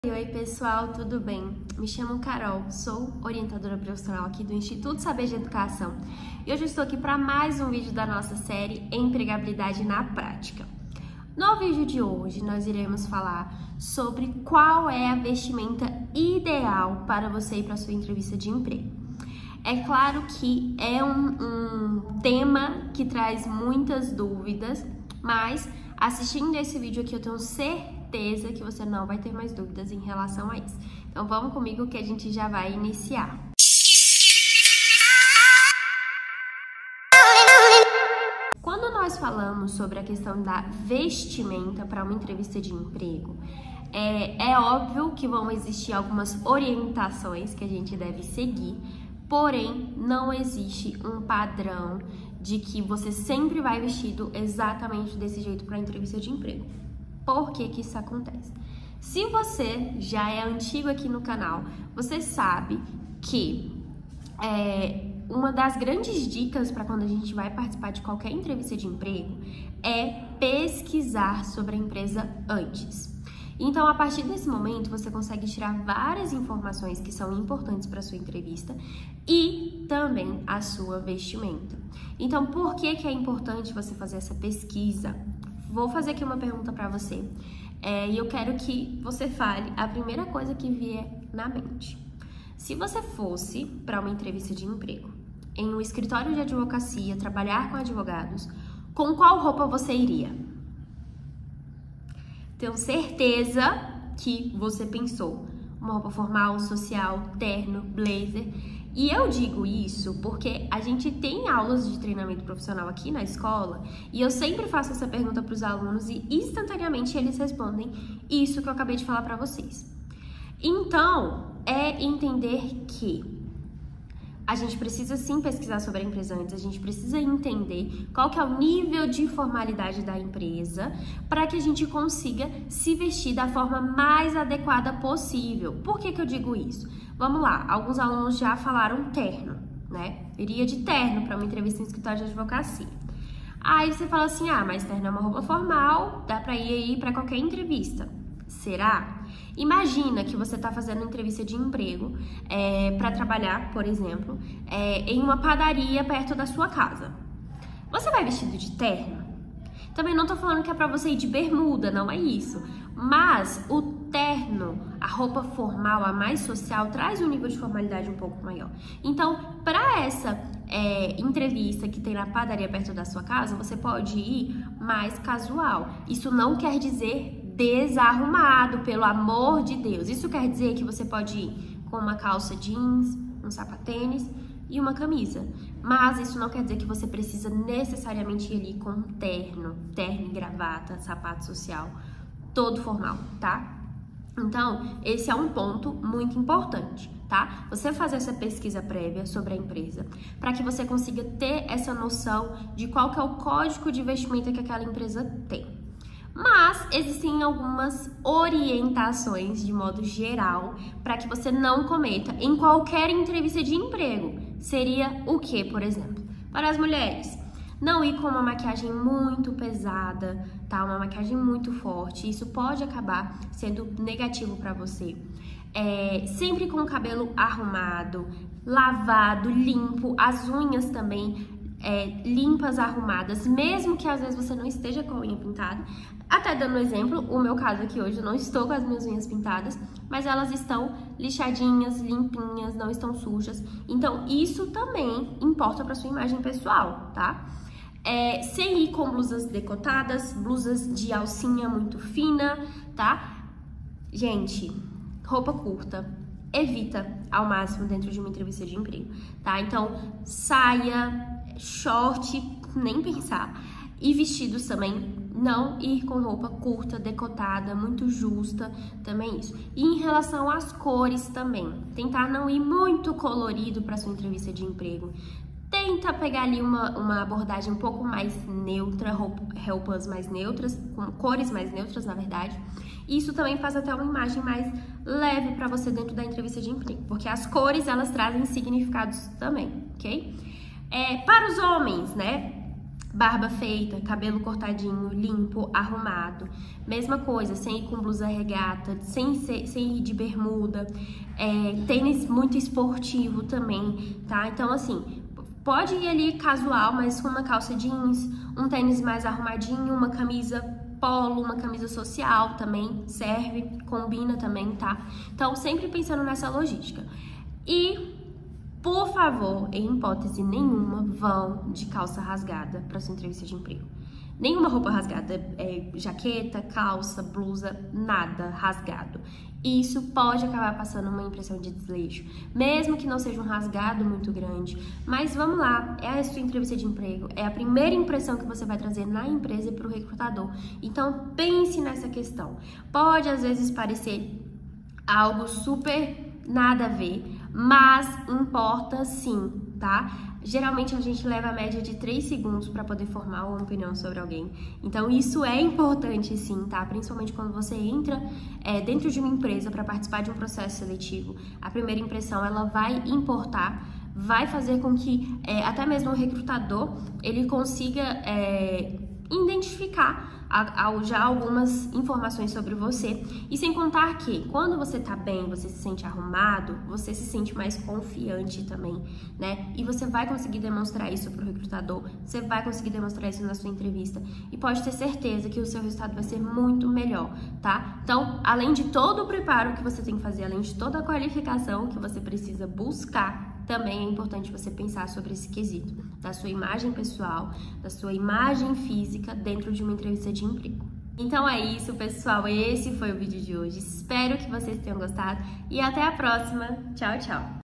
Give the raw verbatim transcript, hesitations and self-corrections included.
Oi pessoal, tudo bem? Me chamo Carol, sou orientadora profissional aqui do Instituto Saber de Educação e hoje eu estou aqui para mais um vídeo da nossa série Empregabilidade na Prática. No vídeo de hoje nós iremos falar sobre qual é a vestimenta ideal para você ir para a sua entrevista de emprego. É claro que é um, um tema que traz muitas dúvidas, mas assistindo esse vídeo aqui eu tenho certeza certeza que você não vai ter mais dúvidas em relação a isso. Então vamos comigo que a gente já vai iniciar. Quando nós falamos sobre a questão da vestimenta para uma entrevista de emprego, é, é óbvio que vão existir algumas orientações que a gente deve seguir, porém não existe um padrão de que você sempre vai vestido exatamente desse jeito para a entrevista de emprego. Por que que isso acontece? Se você já é antigo aqui no canal, você sabe que é, uma das grandes dicas para quando a gente vai participar de qualquer entrevista de emprego é pesquisar sobre a empresa antes. Então, a partir desse momento, você consegue tirar várias informações que são importantes para a sua entrevista e também a sua vestimenta. Então, por que que é importante você fazer essa pesquisa? Vou fazer aqui uma pergunta para você é, e eu quero que você fale a primeira coisa que vier na mente. Se você fosse para uma entrevista de emprego, em um escritório de advocacia, trabalhar com advogados, com qual roupa você iria? Tenho certeza que você pensou uma roupa formal, social, terno, blazer. E eu digo isso porque a gente tem aulas de treinamento profissional aqui na escola e eu sempre faço essa pergunta para os alunos e instantaneamente eles respondem isso que eu acabei de falar para vocês. Então, é entender que a gente precisa sim pesquisar sobre a empresa antes, a gente precisa entender qual que é o nível de formalidade da empresa para que a gente consiga se vestir da forma mais adequada possível. Por que que eu digo isso? Vamos lá, alguns alunos já falaram terno, né? Iria de terno para uma entrevista em escritório de advocacia. Aí você fala assim, ah, mas terno é uma roupa formal, dá para ir aí para qualquer entrevista. Será? Imagina que você está fazendo uma entrevista de emprego é, para trabalhar, por exemplo, é, em uma padaria perto da sua casa. Você vai vestido de terno? Também não tô falando que é para você ir de bermuda, não é isso. Mas o terno, a roupa formal, a mais social, traz um nível de formalidade um pouco maior. Então, para essa é, entrevista que tem na padaria perto da sua casa, você pode ir mais casual. Isso não quer dizer desarrumado, pelo amor de Deus. Isso quer dizer que você pode ir com uma calça jeans, um sapatênis e uma camisa. Mas isso não quer dizer que você precisa necessariamente ir ali com um terno, terno e gravata, sapato social, todo formal, tá? Então, esse é um ponto muito importante, tá? Você fazer essa pesquisa prévia sobre a empresa, para que você consiga ter essa noção de qual que é o código de vestimenta que aquela empresa tem. Mas existem algumas orientações de modo geral para que você não cometa em qualquer entrevista de emprego. Seria o que, por exemplo? Para as mulheres, não ir com uma maquiagem muito pesada, tá? Uma maquiagem muito forte. Isso pode acabar sendo negativo para você. É, sempre com o cabelo arrumado, lavado, limpo, as unhas também é, limpas, arrumadas, mesmo que às vezes você não esteja com a unha pintada. Até dando um exemplo, o meu caso aqui hoje, eu não estou com as minhas unhas pintadas, mas elas estão lixadinhas, limpinhas, não estão sujas. Então, isso também importa para sua imagem pessoal, tá? É, sem ir com blusas decotadas, blusas de alcinha muito fina, tá? Gente, roupa curta, evita ao máximo dentro de uma entrevista de emprego, tá? Então, saia, short, nem pensar. E vestidos também, não ir com roupa curta, decotada, muito justa, também isso. E em relação às cores também, tentar não ir muito colorido para sua entrevista de emprego. Tenta pegar ali uma, uma abordagem um pouco mais neutra, roupas mais neutras, com cores mais neutras, na verdade. Isso também faz até uma imagem mais leve para você dentro da entrevista de emprego, porque as cores, elas trazem significados também, ok? É, para os homens, né? Barba feita, cabelo cortadinho, limpo, arrumado. Mesma coisa, sem ir com blusa regata, sem, ser, sem ir de bermuda. É, tênis muito esportivo também, tá? Então, assim, pode ir ali casual, mas com uma calça jeans, um tênis mais arrumadinho, uma camisa polo, uma camisa social também serve, combina também, tá? Então, sempre pensando nessa logística. E, por favor, em hipótese nenhuma, vão de calça rasgada para sua entrevista de emprego. Nenhuma roupa rasgada, é, jaqueta, calça, blusa, nada rasgado. Isso pode acabar passando uma impressão de desleixo, mesmo que não seja um rasgado muito grande. Mas vamos lá, é a sua entrevista de emprego, é a primeira impressão que você vai trazer na empresa e para o recrutador. Então pense nessa questão. Pode às vezes parecer algo super nada a ver, mas importa sim, tá? Geralmente a gente leva a média de três segundos para poder formar uma opinião sobre alguém. Então isso é importante sim, tá? Principalmente quando você entra é, dentro de uma empresa para participar de um processo seletivo. A primeira impressão ela vai importar, vai fazer com que é, até mesmo o recrutador ele consiga é, identificar já algumas informações sobre você, e sem contar que quando você tá bem, você se sente arrumado, você se sente mais confiante também, né? E você vai conseguir demonstrar isso pro recrutador, você vai conseguir demonstrar isso na sua entrevista e pode ter certeza que o seu resultado vai ser muito melhor, tá? Então, além de todo o preparo que você tem que fazer, além de toda a qualificação que você precisa buscar, também é importante você pensar sobre esse quesito da sua imagem pessoal, da sua imagem física dentro de uma entrevista de emprego. Então é isso, pessoal. Esse foi o vídeo de hoje. Espero que vocês tenham gostado e até a próxima. Tchau, tchau!